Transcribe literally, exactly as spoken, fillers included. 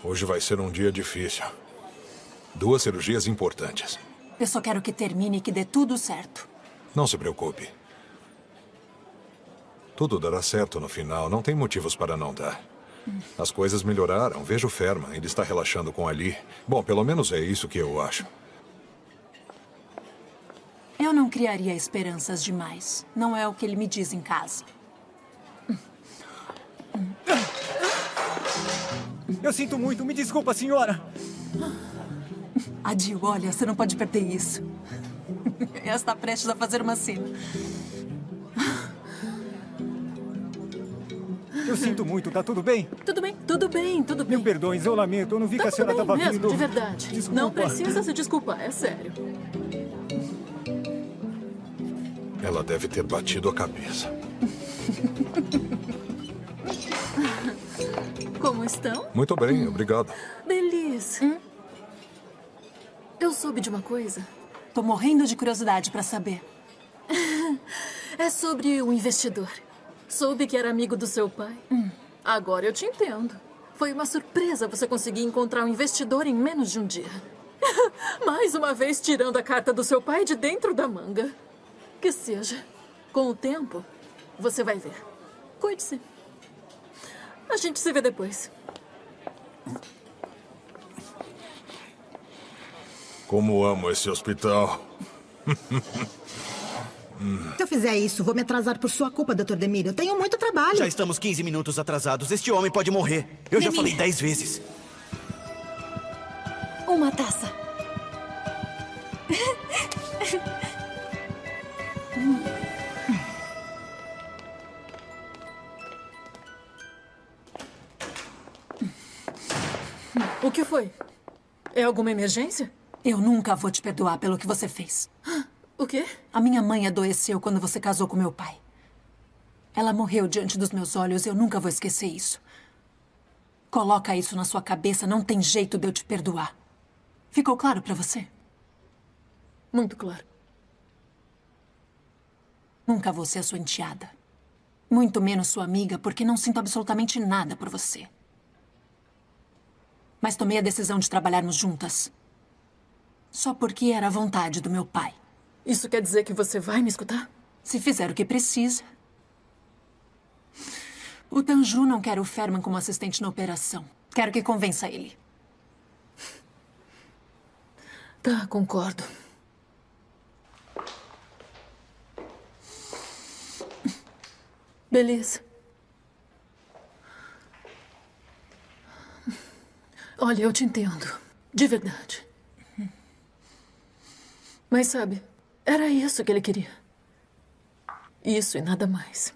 Hoje vai ser um dia difícil. Duas cirurgias importantes. Eu só quero que termine e que dê tudo certo. Não se preocupe. Tudo dará certo no final. Não tem motivos para não dar. As coisas melhoraram. Veja o Ferman. Ele está relaxando com Ali. Bom, pelo menos é isso que eu acho. Eu não criaria esperanças demais. Não é o que ele me diz em casa. Eu sinto muito. Me desculpa, senhora. Adil, olha, você não pode perder isso. Ela está prestes a fazer uma cena. Eu sinto muito. Tá tudo bem? Tudo bem, tudo bem, tudo bem. Me perdoem, eu lamento. Eu não vi Tá que a senhora tudo bem estava mesmo, vindo. de verdade. Desculpa. Não precisa se desculpar, é sério. Ela deve ter batido a cabeça. Como estão? Muito bem, obrigado. Belize. Hum? Eu soube de uma coisa. Tô morrendo de curiosidade para saber. É sobre o investidor. Soube que era amigo do seu pai. Hum. Agora eu te entendo. Foi uma surpresa você conseguir encontrar um investidor em menos de um dia. Mais uma vez tirando a carta do seu pai de dentro da manga. Que seja. Com o tempo, você vai ver. Cuide-se. A gente se vê depois. Como amo esse hospital. Se eu fizer isso, vou me atrasar por sua culpa, doutor Demir. Eu tenho muito trabalho. Já estamos quinze minutos atrasados. Este homem pode morrer. Eu já falei dez vezes. Uma taça. O que foi? É alguma emergência? Eu nunca vou te perdoar pelo que você fez. O quê? A minha mãe adoeceu quando você casou com meu pai. Ela morreu diante dos meus olhos e eu nunca vou esquecer isso. Coloca isso na sua cabeça, não tem jeito de eu te perdoar. Ficou claro pra você? Muito claro. Nunca vou ser sua enteada. Muito menos sua amiga, porque não sinto absolutamente nada por você. Mas tomei a decisão de trabalharmos juntas. Só porque era a vontade do meu pai. Isso quer dizer que você vai me escutar? Se fizer o que precisa. O Danju não quer o Ferman como assistente na operação. Quero que convença ele. Tá, concordo. Beleza. Olha, eu te entendo. De verdade. Mas sabe, era isso que ele queria. Isso e nada mais.